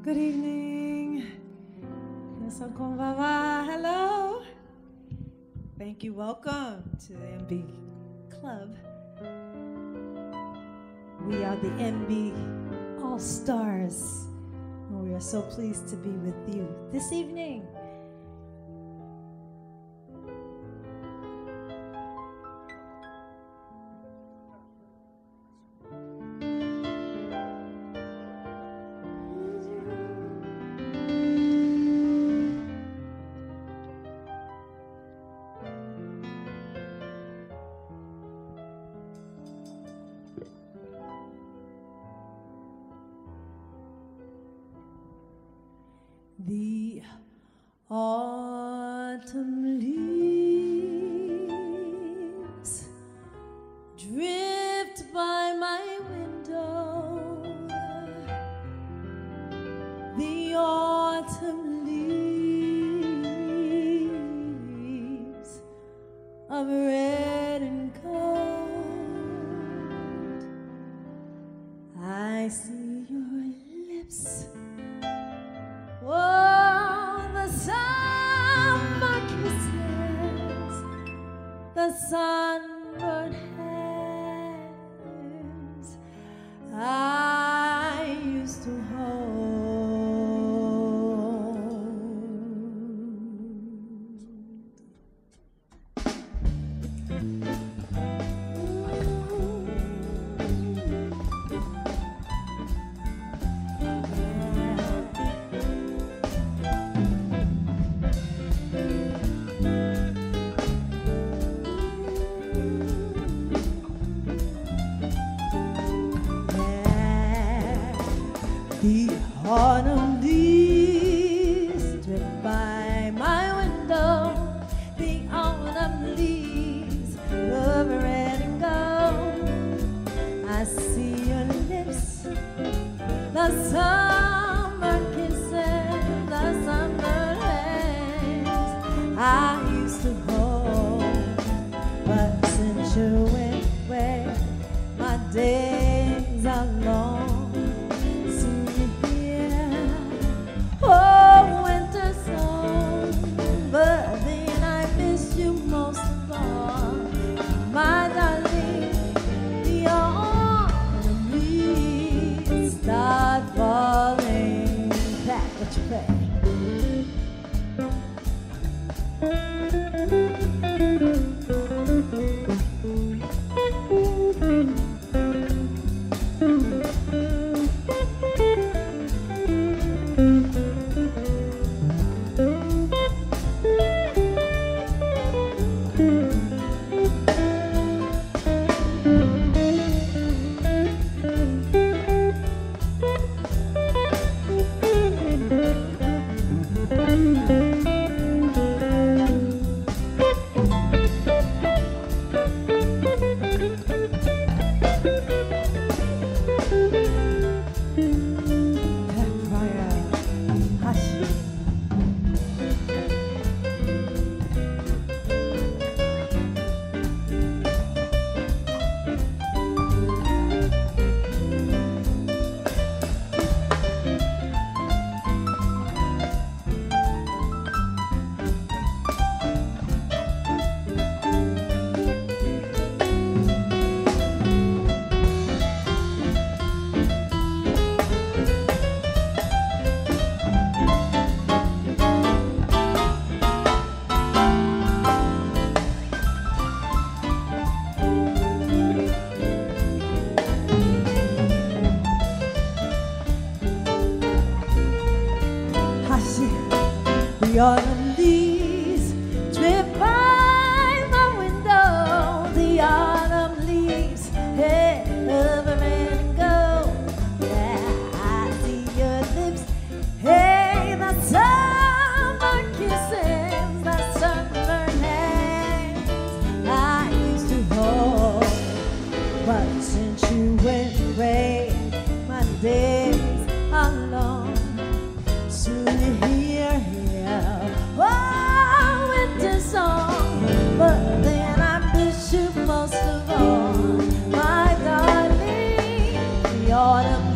Good evening. Hello. Thank you. Welcome to the MB Club. We are the MB All-Stars, and we are so pleased to be with you this evening. The autumn leaves drift by my window. The autumn leaves of red and gold. I see your lips. Oh, the summer kisses, the sunburned hands I used to The autumn leaves drift by my window. The autumn leaves of red and gold. I see your lips, the summer kisses, the summer hands I used to hold. But since you went away, my days are long. Oh, winter song, but then I miss you most of all, my darling. The autumn leaves start falling. Back what you play. The autumn leaves drift by my window. The autumn leaves, hey, over and go. Yeah, I see your lips, hey, the summer kisses, the sunburned hands I used to hold. But since you went away, my days are long. Soon you hear oh, winter song, but then I miss you most of all, my darling. The autumn